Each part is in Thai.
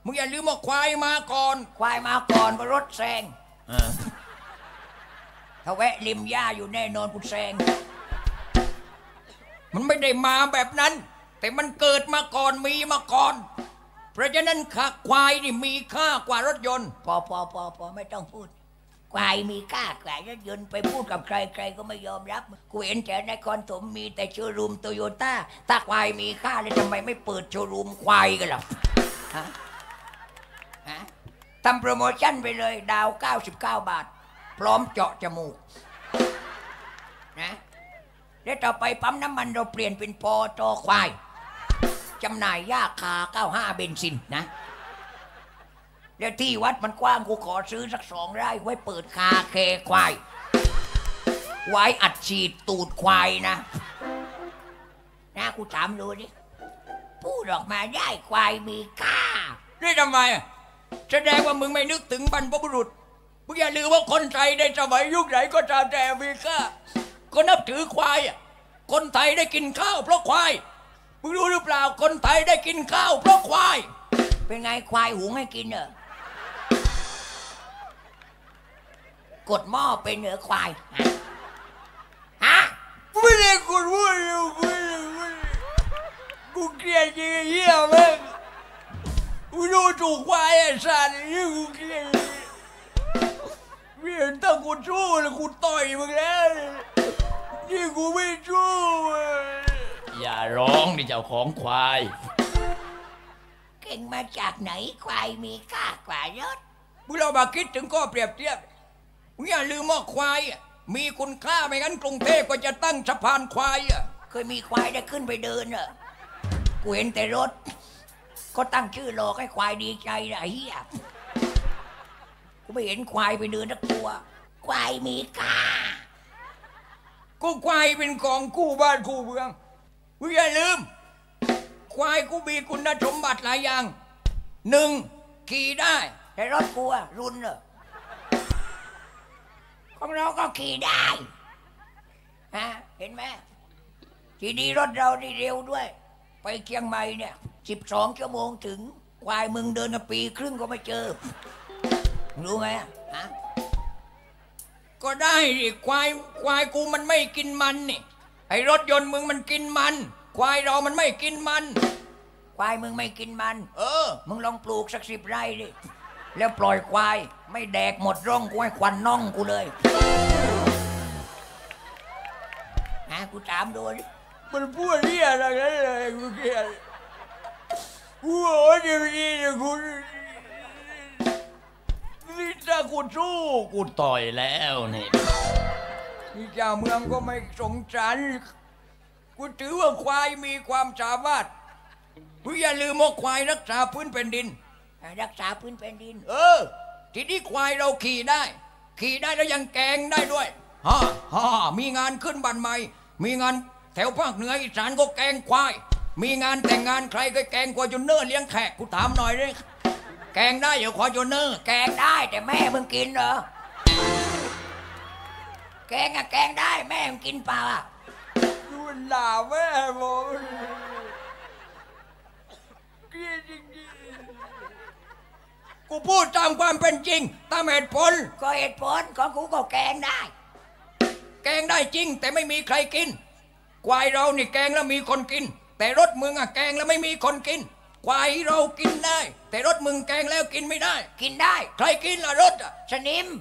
มึงอย่าลืมว่าควายมาก่อนควายมาก่อนก็รถแซงถ้าแวะริมหญ้าอยู่แน่นอนกูแซงมันไม่ได้มาแบบนั้นแต่มันเกิดมาก่อนมีมาก่อนเพราะฉะนั้นควายนี่มีค่ากว่ารถยนต์พอไม่ต้องพูดควายมีค่ากว่ารถยนต์ไปพูดกับใครก็ไม่ยอมรับกูเห็นแต่ในคอนถมมีแต่โชว์รูมโตโยต้าถ้าควายมีค่าแล้วทำไมไม่เปิดโชว์รูมควายกันล่ะทำโปรโมชั่นไปเลยดาว99 บาทพร้อมเจาะจมูกนะแล้วต่อไปปั๊มน้ำมันเราเปลี่ยนเป็นปต.ควายจำหน่ายยาคา95เบนซินนะแล้วที่วัดมันกว้างกูขอซื้อสัก2 ไร่ไว้เปิดคาเคควายไว้อัดฉีดตูดควายนะกูถามดูดิพูดออกมาได้ควายมีค่านี่ทำไมแสดงว่ามึงไม่นึกถึงบรรพบุรุษมึงอย่าลืมว่าคนไทยในสมัยยุคไหนก็ตามแต่มีค่าก็นับถือควายคนไทยได้กินข้าวเพราะควายมึงรู้หรือเปล่าคนไทยได้กินข้าวเพราะควายเป็นไงควายหุงให้กินกดหม้อเป็นควายไม่ได้กดว่ากูเกลียดจริงเหี้ยแม่งกูดูถูกควายไอ้สัตว์นี่กูเกลียดไม่เห็นตั้งกูสู้เลยกูต่อยมึงแล้วนี่กูไม่สู้อย่าร้องดิเจ้าของควายเก่งมาจากไหนควายมีค่ากว่ารถมึงเรามาคิดถึงข้อเปรียบเทียบมึงอย่าลืมว่าควายมีคุณค่าไม่งั้นกรุงเทพก็จะตั้งสะพานควายเคยมีควายได้ขึ้นไปเดินกูเห็นแต่รถก็ตั้งชื่อหลอกให้ควายดีใจนะไอ้เหี้ยกูไม่เห็นควายไปเดินสักตัวควายมีค่ากูควายเป็นของคู่บ้านคู่เมืองมึงอย่าลืมควายกูมีคุณสมบัติหลายอย่าง1ขี่ได้แต่รถกูรุนของเราก็ขี่ได้เห็นไหมทีนี้รถเรานี่เร็วด้วยไปเชียงใหม่เนี่ย12 ชั่วโมงถึงควายมึงเดิน1 ปีครึ่งก็ไม่เจอรู้ไหมก็ได้ดิควายกูมันไม่กินมันนี่ไอ้รถยนต์มึงมันกินมันควายเรามันไม่กินมันควายมึงไม่กินมันมึงลองปลูกสัก10 ไร่ดิแล้วปล่อยควายไม่แดกหมดร่องกูให้ควันน่องกูเลยกูถามดูดิมันพูดเรี่ยอะไรกันเลยกูเกลียดกูโอ้ยเดี๋ยวนี้กูนี่ถ้ากูสู้กูต่อยแล้วนี่เจ้าเมืองก็ไม่สงสารกูถือว่าควายมีความสามารถกูอย่าลืมว่าควายรักษาพื้นแผ่นดินรักษาพื้นแผ่นดินทีนี้ควายเราขี่ได้แล้วยังแกงได้ด้วยมีงานขึ้นบ้านใหม่มีงานแถวภาคเหนืออีสานก็แกงควายมีงานแต่งงานใครก็แกงควายจนเนื้อเลี้ยงแขกกูถามหน่อยเลยแกงได้เหรอควายจนเนื้อแกงได้แต่แม่มึงกินเหรอแกงได้แม่มึงกินเปล่าดูด่าแม่ผมเกลียดจริงกูพูดตามความเป็นจริงตามเหตุผลก็เหตุผลของกูก็แกงได้จริงแต่ไม่มีใครกินควายเรานี่แกงแล้วมีคนกินแต่รถมึงแกงแล้วไม่มีคนกินควายเรากินได้แต่รถมึงแกงแล้วกินไม่ได้กินได้ใครกินล่ะรถสนิม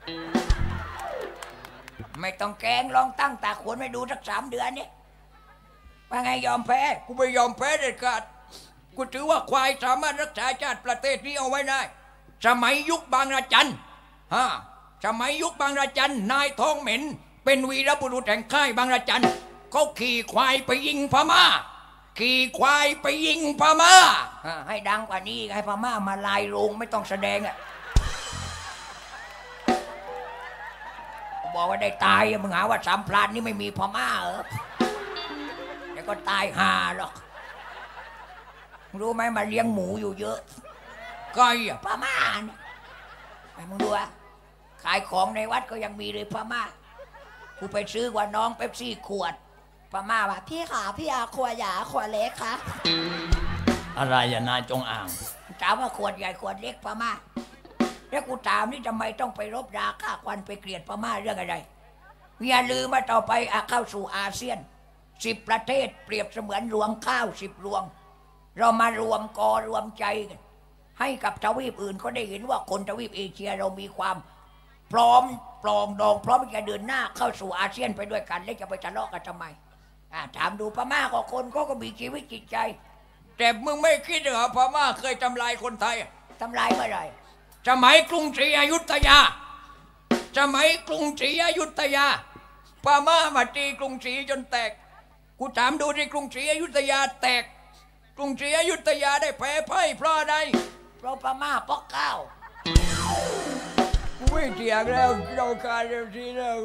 ไม่ต้องแกงลองตั้งตาขวนไปดูสัก3 เดือนนี่ว่าไงยอมแพ้กูไม่ยอมแพ้เด็ดขาดกูถือว่าควายสามารถรักษาชาติประเทศนี้เอาไว้ได้สมัยยุคบางระจันสมัยยุคบางระจันนายทองเหม็นเป็นวีรบุรุษแห่งค่ายบางระจันเขาขี่ควายไปยิงพม่าให้ดังกว่านี้ให้พม่ามาลายโรงไม่ต้องแสดงบอกว่าได้ตายมึงหาว่า3 พรานนี่ไม่มีพม่าแต่ก็ตายห่าหรอกรู้ไหมมาเลี้ยงหมูอยู่เยอะไก่พม่าเนี่ยมึงดูขายของในวัดก็ยังมีเลยพม่ากูไปซื้อกว่าน้องเป๊ปซี่ขวดพม่าว่าพี่ขาพี่อาขวดใหญ่ขวดเล็กคะอะไรนายจงอ่างถามว่าขวดใหญ่ขวดเล็กพม่าแล้วกูถามนี่ทำไมต้องไปรบราฆ่าควันไปเกลียดพม่าเรื่องอะไรอย่าลืมมาต่อไปเข้าสู่อาเซียน10 ประเทศเปรียบเสมือนรวงข้าว10 รวงเรามารวมกอรวมใจกันให้กับทวีปอื่นเขาได้เห็นว่าคนทวีปเอเชียเรามีความพร้อมปลองดองพร้อมจะเดินหน้าเข้าสู่อาเซียนไปด้วยกันแล้วจะไปทะเลาะกันทำไมถามดูพม่าก็คนเขาก็มีชีวิตจิตใจแต่มึงไม่คิดเหรอพม่าเคยทำลายคนไทยทำลายเมื่อไหร่สมัยกรุงศรีอยุธยาสมัยกรุงศรีอยุธยาพม่ามาตีกรุงศรีจนแตกกูถามดูที่กรุงศรีอยุธยาแตกกรุงศรีอยุธยาได้แพ้พ่ายเพราะอะไรเพราะพม่าปอกข้าวกูไม่เถียงแล้วเราการเร็วทีแล้ว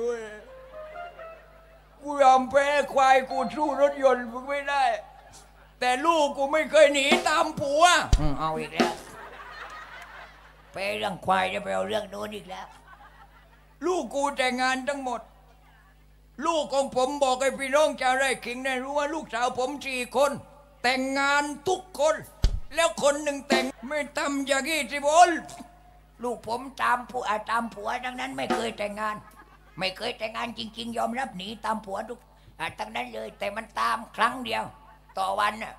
กูยอมแพ้ควายกูสู้รถยนต์มึงไม่ได้แต่ลูกกูไม่เคยหนีตามผัวเอาอีกแล้วไปเรื่องควายจะไปเอาเรื่องโน้นอีกแล้วลูกกูแต่งงานทั้งหมดลูกของผมบอกให้พี่น้องชาวไร่ขิงได้รู้ว่าลูกสาวผม4 คนแต่งงานทุกคนแล้วคนหนึ่งแต่งไม่ทำอย่างนี้สิบอลลูกผมตามผัวดังนั้นไม่เคยแต่งงานไม่เคยแต่งงานจริงๆยอมรับหนีตามผัวทุกทั้งนั้นเลยแต่มันตามครั้งเดียวต่อวันน่ะ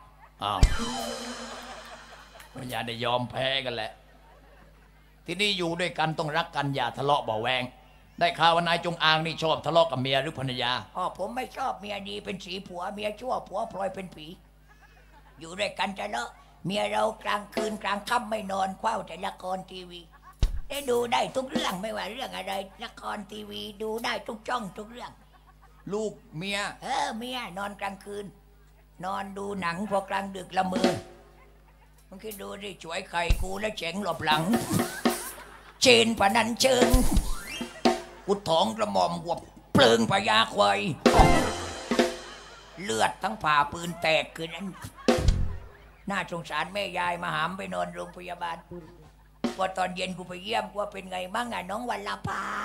มันอย่าได้ยอมแพ้กันแหละที่นี่อยู่ด้วยกันต้องรักกันอย่าทะเลาะเบาแวงได้ข่าวว่านายจงอางนี่ชอบทะเลาะกับเมียหรือภรรยาผมไม่ชอบเมียดีเป็นสีผัวเมียชั่วผัวพลอยเป็นผีอยู่ด้วยกันจะเลาะเมียเรากลางคืนกลางค่ำไม่นอนคว้าแต่ละครทีวีได้ดูได้ทุกเรื่องไม่ว่าเรื่องอะไรละครทีวีดูได้ทุกช่องทุกเรื่องลูกเมียเมียนอนกลางคืนนอนดูหนังพอกลางดึกละเมอมึงคิดดูดิช่วยไข่กูแล้วเจ๋งหลบหลังเชนปะนันเชิงกูท้องกระหม่อมหัวเปลืองพญาควายเลือดทั้งผ่าปืนแตกคืนนั้นน่าสงสารแม่ยายมาหามไปนอนโรงพยาบาลพอตอนเย็นกูไปเยี่ยมกูว่าเป็นไงมั่งน้องวัลภา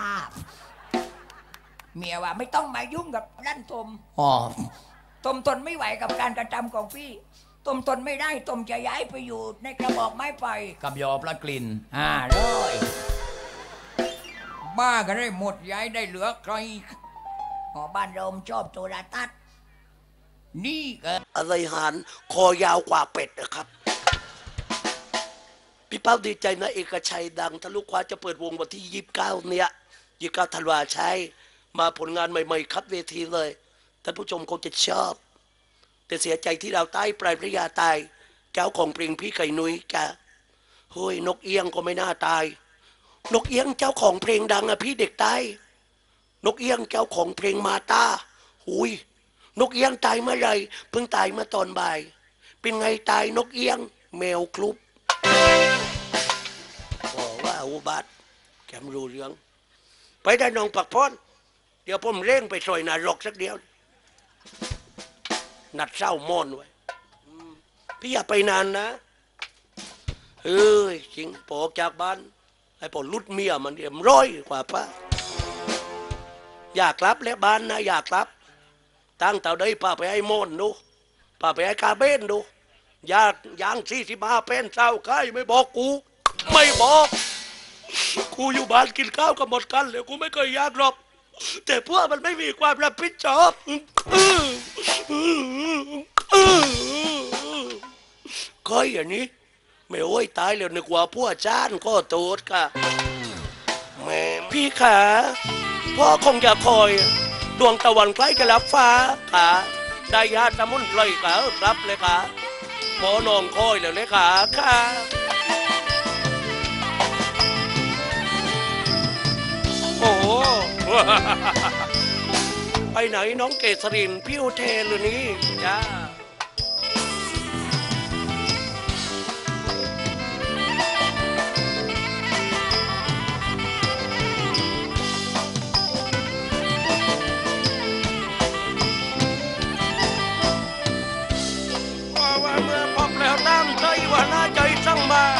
เมียว่าไม่ต้องมายุ่งกับนั่นตมทนไม่ไหวกับการกระทำของพี่ตมทนไม่ได้ตมจะย้ายไปอยู่ในกระบอกไม้ไผ่กับยอพระกลิ่นเลยบ้ากันได้หมดย้ายได้เหลือใครบ้านเราชอบโทรทัศน์นี่อะไรหานคอยาวกว่าเป็ดนะครับพี่เป้าดีใจนะเอกชัยดังทะลุคว้าจะเปิดวงวันที่29เนี่ย29 ธันวาใช้มาผลงานใหม่ๆครับเวทีเลยท่านผู้ชมคงจะชอบแต่เสียใจที่เราใต้ปลายพระยาตายเจ้าของเพลงพี่ไก่นุ้ยแกเฮ้ยนกเอี้ยงก็ไม่น่าตายนกเอี้ยงเจ้าของเพลงดังอะพี่เด็กใต้นกเอี้ยงเจ้าของเพลงมาตาหุยนกเอี้ยงตายเมื่อไรเพิ่งตายเมื่อตอนบ่ายเป็นไงตายนกเอี้ยงแมวคลุบบอกว่าอุบัติแกมรู้เรื่องไปได้น้องปักพรเดี๋ยวผมเร่งไปซอยนารกสักเดียวนัดเศร้ามอนไว้พี่อย่าไปนานนะจริงปอกจากบ้านไอ้ปอลุดเมียมันเอ็มร้อยกว่าป้าอยากรับและบ้านนะอยากรับตั้งแต่ได้ป้าไปให้มอนดูป้าไปให้คาเบนดูอยากย่าง45 เป็นเศร้าใกล้ไม่บอกกูไม่บอกกูอยู่บ้านกินข้าวกับหมดกันเลยกูไม่เคยอยากหรอกแต่พวกมันไม่มีความรับผิดชอบก็อย่างนี้ไม่โอ้ยตายแล้วนึกว่าพวกจ้านก็โตดค่ะแม่พี่ขาพ่อคงจะคอยดวงตะวันใกล้จะรับฟ้าขาได้ยาสมุนไพรขารับเลยค่ะหมอนองคอยแล้วเลยค่ะโอ้ไปไหนน้องเกษรินพี่อุเทนหรือนี่จ้าว่าเมื่อพบแล้วตั้งใจว่าน่าใจสั่งมา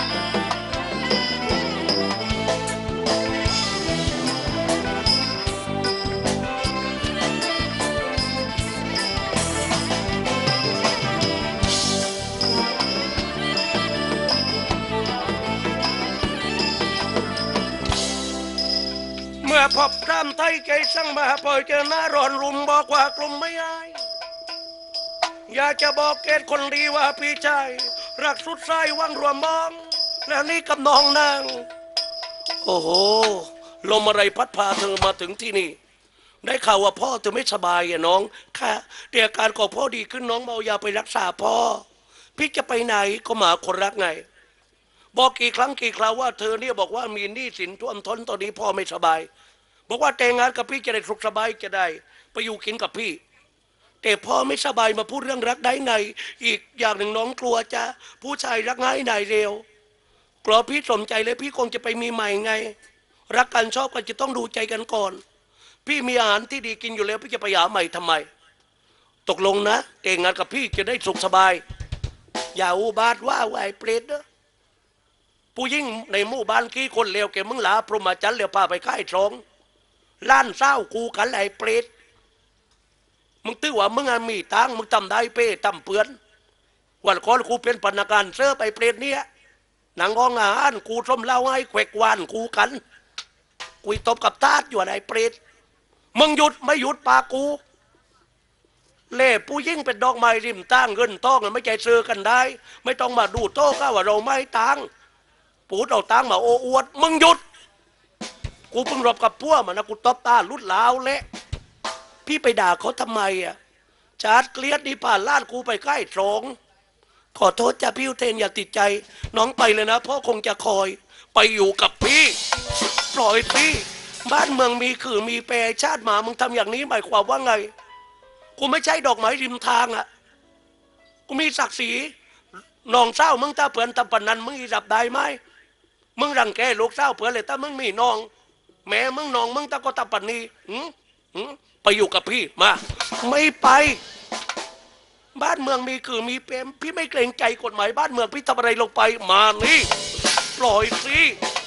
พบรำไทยใจสั่งมาปล่อยเจอหน้าร้อนรุมบอกว่ากลุ่มไม่อายอยากจะบอกเกตคนดีว่าพี่ชายรักสุดใจวังรวมบ้องแล้วนี่กับน้องนางโอ้โหลมอะไรพัดพาเธอมาถึงที่นี่ได้ข่าวว่าพ่อเธอไม่สบายน้องค่ะแต่อาการของพ่อดีขึ้นน้องเมายาไปรักษาพ่อพี่จะไปไหนก็หมาคนรักไงบอกกี่ครั้งกี่คราวว่าเธอเนี่ยบอกว่ามีหนี้สินท่วมท้นตอนนี้พ่อไม่สบายบอกว่าแต่งงานกับพี่จะได้สุขสบายจะได้ไปอยู่กินกับพี่แต่พ่อไม่สบายมาพูดเรื่องรักได้ไงอีกอย่างหนึ่งน้องกลัวจะผู้ชายรักง่ายนายเร็วกลัวพี่สมใจเลยพี่คงจะไปมีใหม่ไงรักกันชอบกันจะต้องดูใจกันก่อนพี่มีอาหารที่ดีกินอยู่แล้วพี่จะไปหาใหม่ทำไมตกลงนะแต่งงานกับพี่จะได้สุขสบายอย่าอุบาทว่าไอ้เปรตเนอะผู้ยิ่งในหมู่บ้านกี้คนเลวแกมึงหลาพรหมจรรย์เลวพาไปค่ายทองล้านเศร้ากูกันไอ้เปรตมึงตื้อว่ามึงมีตังมึงทำได้เป้ทำเปื้อนวันก่อนกูเป็นพนักงานเสื้อไปเปรตเนี่ยหนังกองอาหารกูส้มเล่าให้แขวกวานกูกันกูตบกับตาดอยู่ไอ้เปรตมึงหยุดไม่หยุดปากกูเล่ผู้ยิ่งเป็นดอกไม้ริมตั้งเงินต้องไม่ใจซื้อกันได้ไม่ต้องมาดูโต้ก็ว่าเราไม่ตังปูดเอาตังมาโอ้อวดมึงหยุดกูเพิ่งรบกับพวกมันนะกูตบตาลุดลาวเละพี่ไปด่าเขาทำไมอ่ะชาร์จเกลียดนี่ผ่านล้านกูไปใกล้ตรงขอโทษจ้ะพี่อุเทนอย่าติดใจน้องไปเลยนะพ่อคงจะคอยไปอยู่กับพี่ปล่อยพี่บ้านเมืองมีคือมีแปรชาติหมามึงทำอย่างนี้หมายความว่าไงกูไม่ใช่ดอกไม้ริมทางอ่ะกูมีศักดิ์ศรีน้องเศร้ามึงตาเปื่อนตาปนันมึงอีรับได้ไหมมึงรังแกลูกเศร้าเปื่อนเลยถ้ามึงมีน้องแม่มึงน้องมึงตาก็ตาปันนีไปอยู่กับพี่มาไม่ไปบ้านเมืองมีคือมีเปรมพี่ไม่เกรงใจกฎหมายบ้านเมืองพี่ทำอะไรลงไปมานี่ปล่อยสิ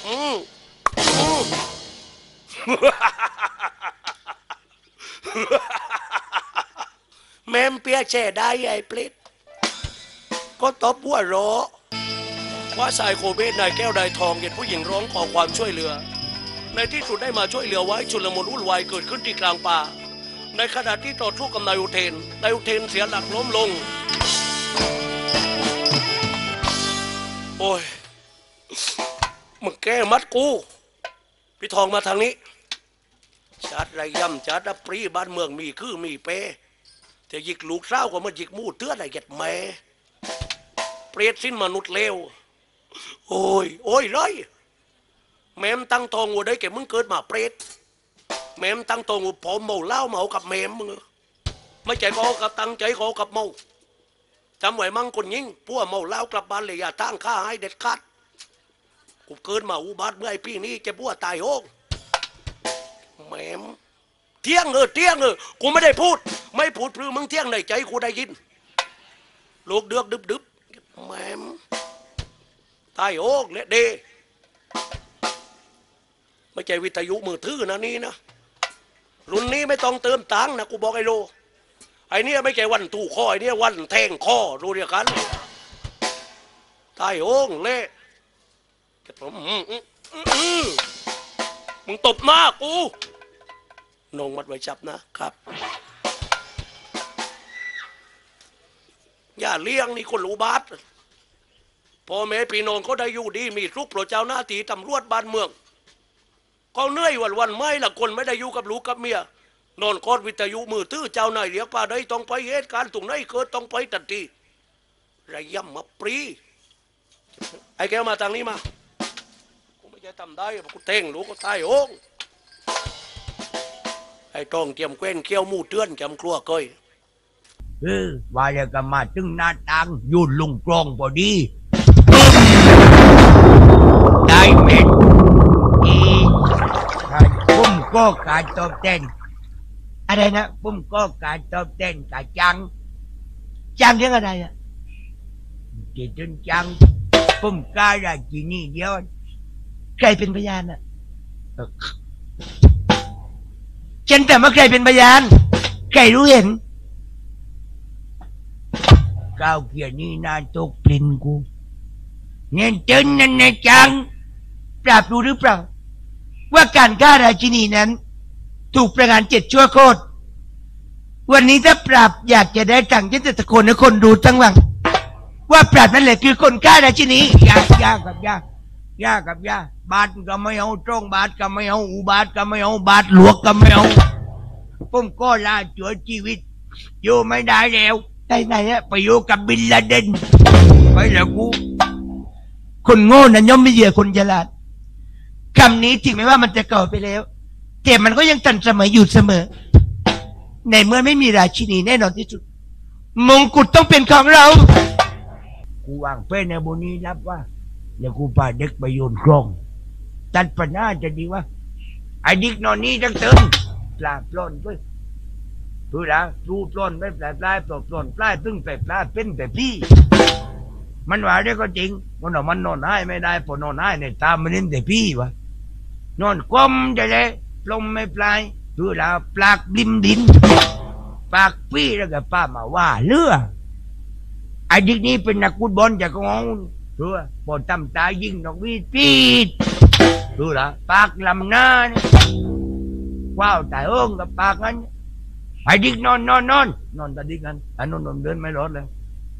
แม่มเปียแช่ได้ไอ้ปลิดก็ตบหัวโรว่าสายโคเบสนายแก้วได้ทองเห็นผู้หญิงร้องขอความช่วยเหลือในที่สุดได้มาช่วยเหลือไว้ชุลมุนวุ่นวายเกิดขึ้นที่กลางป่าในขณะที่ต่อสู้กับนายอุเทนเสียหลักล้มลงโอ้ยมึงแก้มัดกูพี่ทองมาทางนี้จัดไรย่ำจัดปรีบ้านเมืองมีคือมีเปแต่ยิกลูกเศร้าก็มายิกมู่เตื้ออะไรเก็ดแม่เปรตสิ้นมนุษย์เลวโอ้ยเลยแม่มตั้งทองวัวได้แกมึงเกิดมาเปรตแม่มตั้งตรงอุปผมเมาเล่าเมากับแม่มึงไม่ใจก็กับตั้งใจก็กับเมาจำไว้มั่งคนยิ่งพวกเมาเล่ากลับบ้านเลยอย่าตั้งข้าให้เด็ดขาดกูเกินมาอุบัติเมื่อไอ้พี่นี้จะพวกตายโหงแม่มเที่ยงกูไม่ได้พูดไม่พูดพลือมึงเที่ยงในใจกูได้ยินลูกเดือกดึบแม่มตายโหงเนี่ยเดไม่ใช่วิทยุมือถือนะนี่นะรุ่นนี้ไม่ต้องเติมตังค์นะกูบอกไอ้โลไอ้นี่ไม่ใช่วันถูกคอไอ้นี่วันแทงคอรู้เรียกกันตายโอ่งเละมึงตบหน้ากูนงมัดไว้จับนะครับอย่าเลี้ยงนี่คนรู้บาสพ่อแม่พี่น้องเขาได้อยู่ดีมีทุกโปรเจ้าหน้าที่ตำรวจบ้านเมืองเขาเหนื่อยวันไม่ละคนไม่ได้อยู่กับลูกกับเมียนอนกอดวิทยุมือถือเจ้านายเรียกป่าได้ต้องไปเหตุการณ์ตรงไหนเกิดต้องไปทันทีระยำมาปรีไอ้แก้วมาทางนี้มากูไม่จะทำได้กูเท่งลูกก็ตายโอ่งไอ้ต้องเตรียมแกว้นเขี้ยวมูเตือนจำครัวก้อยว่าจะกมาถึงหน้าต่างยุ่นลุงกรองพอดีได้เม็ดปุ้มก็การตอบแทนอะไรนะปุ้มก็การตอบแทนกับจังเรื่องอะไรอ่ะจิตจนจังปุ้มกล้าได้จีนี่เดียวใครเป็นพยานอ่ะฉันแต่ว่าใครเป็นพยานใครรู้เห็นก้าวเกียร์นี่นานตกปลิ่นกูเงินเจนนั่นนะจังปราบรู้หรือเปล่าว่าการฆ่าราชินีนั้นถูกประหาร7 ชั่วโคตรวันนี้ถ้าปราบอยากจะได้ตังค์ฉันจะตะโกนให้คนดูทั้งวังว่าปราบนั่นแหละคือคนฆ่าราชินียากับบาทก็ไม่เอาตรงบาทก็ไม่เอาอุบาทก็ไม่เอาบาทหลวงก็ไม่เอาผมก็ลาจวยชีวิตอยู่ไม่ได้แล้วได้ไหนอะไปอยู่กับบินลาเดนไปแล้วกูคนโง่นั้นย่อมไม่เหยื่อคนฉลาดคำนี้ถึงแม้ว่ามันจะเก่าไปแล้วแต่มันก็ยังทันสมัยอยู่เสมอในเมื่อไม่มีราชินีแน่นอนที่สุดมงกุฎต้องเป็นของเรากูวางเป้ในบนนี้รับว่าเดี๋ยวกูพาเด็กไปโยนกล้องตัดปัญหาจะดีว่าไอ้ดิกนอนนี้ตั้งเติมปลาปล้นด้วยดูนะดูปล้นไม่ปลาปล้นปลาตึ้งปลาเป็นแต่พี่มันว่าได้ก็จริงมันบอกมันนอนให้ไม่ได้พอนอนให้ในตามมันเล่นแต่พี่วะนอนก้มจะเลยปลมไม่ปลายดูนะปลากบิมดินปากพี่แล้วก็ป้ามาว่าเลือไอ้ดิกนี้เป็นนักฟุตบอลจากงงดูพอทำตายยิงนกวีปีดดูละปากลำหน้าเนี่ยว้าวแต่กับปากนั้นไอ้ดิกนอนตาดิกนั้นไอ้นอนเดินไม่รอดเลย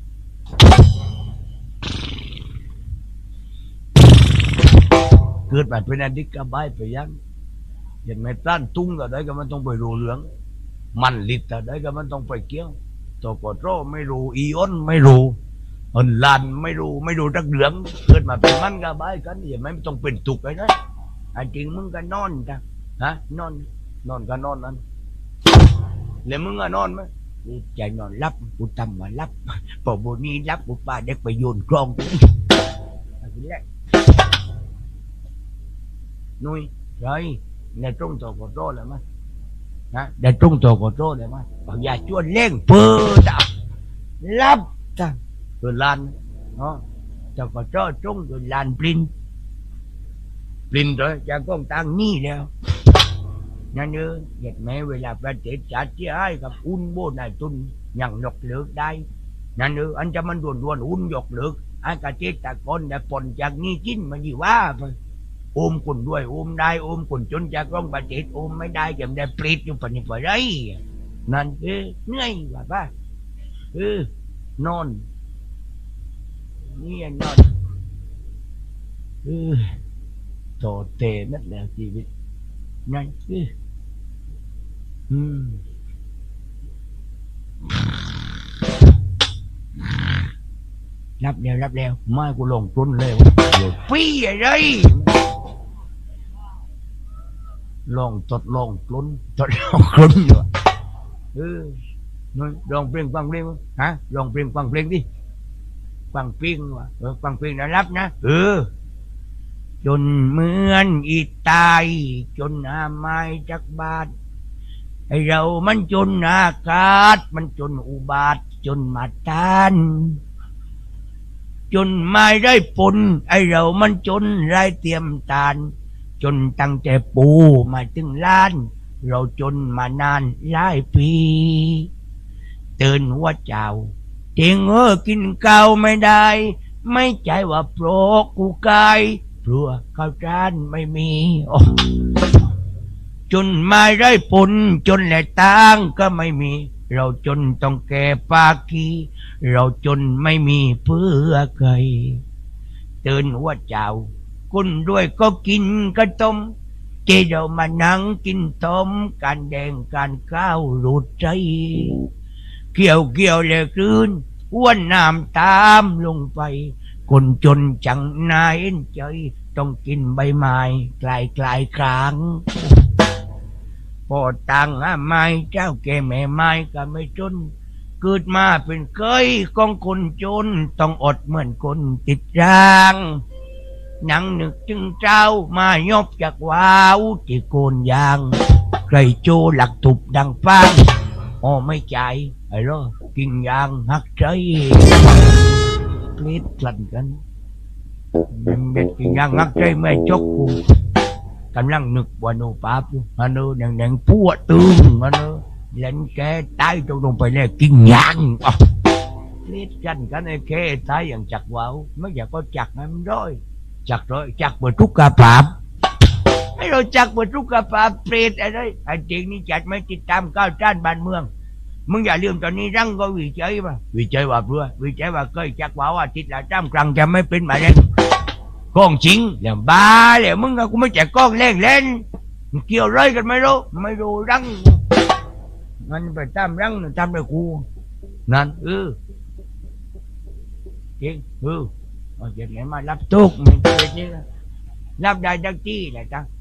เกิดมาเป็นอดิกกระบายไปยังเห็นไหมปล้านตุ้งแต่ได้ก็มันต้องไปรูเหลืองมันลิดแต่ได้ก็มันต้องไปเกี้ยวตัวกอดโรไม่รู้อีออนไม่รู้อันลานไม่รู้ทักเหลืองเกิดมาเป็นมันกระบายกันเห็นไหมไม่ต้องเป็นตุกเลยนะไอ้จริงมึงก็นอนจ้ะฮะนอนก็นอนนั้นแล้วมึงก็นอนไหมกูใจนอนรับกูทำมารับพอโบนี้รับกูป้าเด็กไปโยนกล้องนุ้ยใช่ในตรงตัวกอดโรเลยมั้ยนะในตรงตัวกอดโรเลยมั้ยบางอย่างชวนเล่งเปิดรับจ้ะตัวลานเนาะจะกอดโรตรงตัวลานปลินเลยจะก้องตังนี่แล้วนั่นเออเหตุแม้เวลาประเทศชาติที่ให้กับอุ่นโบนายตุนยังหยกเลือกได้นั่นเอออันจะมันด่วนอุ่นหยกเลือกไอ้กระเทศตะกอนแต่ผลจากนี้จิ้นมันดีว่าไปโอมคนด้วยโอมได้โอมคนจนจากร้องประเทศโอมไม่ได้จำได้ปลิดอยู่ปนิปไรนั่นเหนื่อยว่าป่ะนอนนี่นอนโตเตนัดแล้วชีวิตนั่นรับแล้วไม่กูลงทุนเลยวะปี้อะไรลองทดลองกลุ้นอยู่ลองเพลงฟังเพลงฮะลองเพลงฟังเพลงดิฟังเพลงวะฟังเพลงนะรับนะจนเหมือนอีตายจนหาไม้จักบาทไอเรามันจนอากาศมันจนอุบาทจนมาทานจนไม่ได้ผลไอเรามันจนไร้เตรียมตานจนตั้งแต่ปูมาถึงล้านเราจนมานานหลายปีเตือนหัวเจ้าเทียงกินข้าวไม่ได้ไม่ใจว่าโปรกูกายเพราะข้าวจานไม่มีจนไม่ได้ผลจนแหละตังก็ไม่มีเราจนต้องแก่ปากีเราจนไม่มีเพื่อใครเตือนหัวเจ้าคนด้วยก็กินก็ต้มเจเรามานั่งกินต้มการแดงการข้าวรูดใจเกี่ยวเลยคืนอ้วนน้ำตามลงไปคนจนจังนายใจต้องกินใบไม้กลายครั้งพอตังไม้เจ้าแก่แม่ไม้ก็ไม่จนเกิดมาเป็นเคยของคนจนต้องอดเหมือนคนติดร่างนังนึกจึงเจ้ามายบจากว้าวที่โกนยางใครโจหลักตุบดังฟังไม่ใจไอ้รอกินยางหักใจเกลียดกลั่นกันเด็กกินยางหักใจไม่จกกูกำลังนึกว่าโนป้าอยู่อันนู้นแดงพัวตึงอันนู้นเล่นแกตายลงไปแล้วกินยางเกลียดกันไอ้แกตายอย่างจักว้าวไม่อยากก็จักให้มันร้อยจักเปิดทุกกระปาบไอ้เราจักบทรุกภาพเปรตอะไรไอ้จริงนี่จัดไม่ติดตามก้าวจ้านบ้านเมืองมึงอย่าลืมตอนนี้รังก็วิจัยป่ะวิจัยว่าเพื่อวิจัยว่าเคยจักว่าทิศละจ้ำกลางจะไม่เป็นมาเล่นก้องจริงอย่างบ้าเลยมึงกูไม่แจกก้องเล่นเล่นเกี่ยวไรกันไม่รู้รังมันไปตามรังตามไปกูนั่นจริงเอาเจ็ดไหนมารับตุกมันเป็นนี่รับได้ดักจี้แหละจัง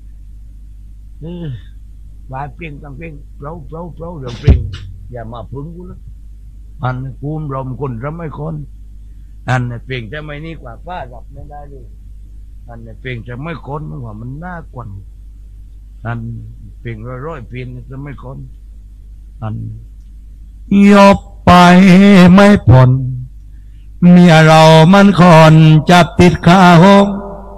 ว่าเปลี่ยนต้องเปลี่ยนเปล่าเดี๋ยวเปลี่ยนอย่ามาพึ่งกูแล้วอันกูรมคนรำไม่คนอันเปลี่ยนจะไม่นี่กว่าป้ารับไม่ได้เลยอันเปลี่ยนจะไม่คนมันว่ามันน่ากวนอันเปลี่ยนร้อยเปลี่ยนจะไม่คนอันยบไปไม่ผ่อนเมียเรามันคอนจับติดคาห้อง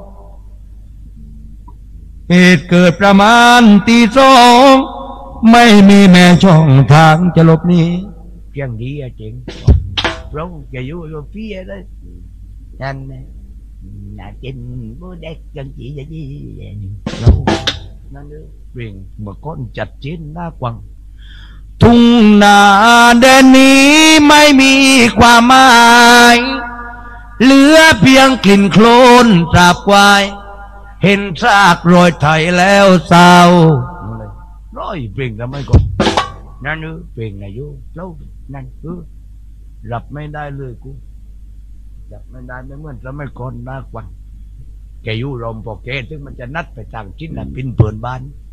เหตุเกิดประมาณตีสองไม่มีแม่ช่องทางจะหลบหนีเพียงดีอะเจ๋งเราจะอยู่พี่ได้นั่นน่าจินบ่ได้จังจีจะจีเรานั่นเลยเปลี่ยนเมื่อก้อนจัดเจนหน้ากวังทุ่งนาแดนนี้ไม่มีความหมายเหลือเพียงกลิ่นโคลนสาบควายเห็นซากรอยไถแล้วเศร้าร้อยเปล่งทำไมก่อนนั่นเปล่งอายุแล้วนั่นรับไม่ได้เลยกูรับไม่ได้ไม่เหมือนทำไมก่อนหน้ากวันแกอยู่รมพอแกถึงมันจะนัดไปต่างชิ้นน่ะปินเปิดบ้าน